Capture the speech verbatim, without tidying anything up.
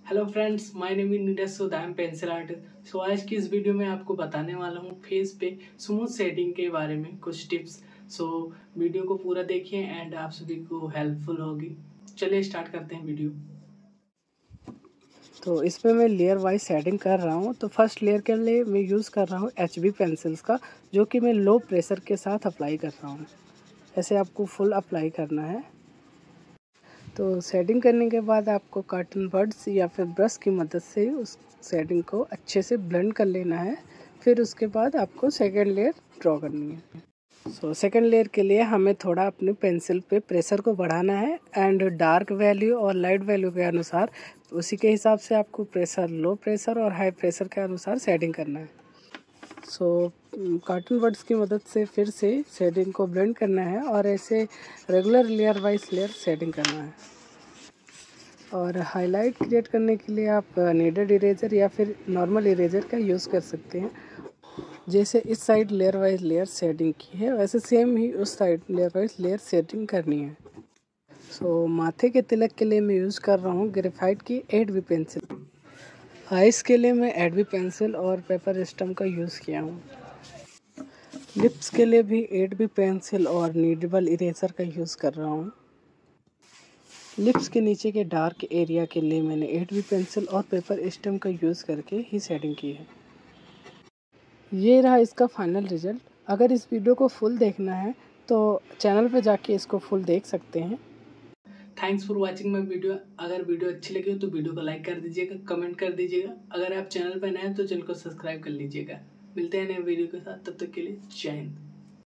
Hello friends, my name is Neeraj Sood, I am pencil artist. So आज की इस video में आपको बताने वाला हूँ फेस पे स्मूथ शेडिंग के बारे में कुछ टिप्स। सो so, वीडियो को पूरा देखिए एंड आप सभी को हेल्पफुल होगी। चलिए स्टार्ट करते हैं वीडियो। तो इसमें मैं लेयर वाइज शेडिंग कर रहा हूँ। तो फर्स्ट लेयर के लिए मैं यूज़ कर रहा हूँ एच बी पेंसिल्स का, जो कि मैं लो प्रेशर के साथ अप्लाई कर रहा हूँ। ऐसे आपको फुल अप्लाई करना है। तो शेडिंग करने के बाद आपको कॉटन बड्स या फिर ब्रश की मदद से उस शेडिंग को अच्छे से ब्लेंड कर लेना है। फिर उसके बाद आपको सेकेंड लेयर ड्रॉ करनी है। सो सेकेंड लेयर के लिए हमें थोड़ा अपने पेंसिल पे प्रेशर को बढ़ाना है एंड डार्क वैल्यू और लाइट वैल्यू के अनुसार उसी के हिसाब से आपको प्रेशर, लो प्रेशर और हाई प्रेशर के अनुसार शेडिंग करना है। सो कॉटन बड्स की मदद से फिर से शेडिंग को ब्लेंड करना है और ऐसे regular layer wise layer shading करना है। और हाईलाइट क्रिएट करने के लिए आप नीडेड इरेजर या फिर नॉर्मल इरेजर का यूज़ कर सकते हैं। जैसे इस side layer wise layer shading की है, वैसे सेम ही उस side layer wise layer shading करनी है। सो so, माथे के तिलक के लिए मैं यूज़ कर रहा हूँ ग्रेफाइट की एट बी पेंसिल। आइस के लिए मैं एट बी पेंसिल और पेपर स्टम्प का यूज़ किया हूँ। लिप्स के लिए भी एट बी पेंसिल और नीडेबल इरेजर का यूज़ कर रहा हूँ। लिप्स के नीचे के डार्क एरिया के लिए मैंने एट बी पेंसिल और पेपर स्टम्प का यूज़ करके ही शेडिंग की है। ये रहा इसका फाइनल रिजल्ट। अगर इस वीडियो को फुल देखना है तो चैनल पे जाके इसको फुल देख सकते हैं। Thanks for watching my video. अगर वीडियो अच्छी लगी हो तो वीडियो को लाइक कर दीजिएगा, कमेंट कर दीजिएगा। अगर आप चैनल पर नए हैं तो चैनल को सब्सक्राइब कर लीजिएगा। मिलते हैं नए वीडियो के साथ, तब तक के लिए जय हिंद।